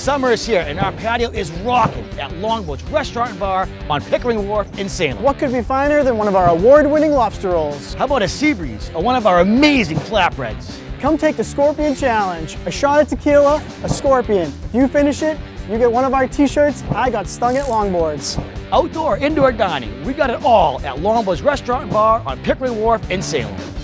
Summer is here and our patio is rocking at Longboard's Restaurant and Bar on Pickering Wharf in Salem. What could be finer than one of our award-winning lobster rolls? How about a sea breeze or one of our amazing flatbreads? Come take the Scorpion Challenge. A shot of tequila, a scorpion. If you finish it, you get one of our t-shirts. I got stung at Longboards. Outdoor, indoor dining, we got it all at Longboard's Restaurant and Bar on Pickering Wharf in Salem.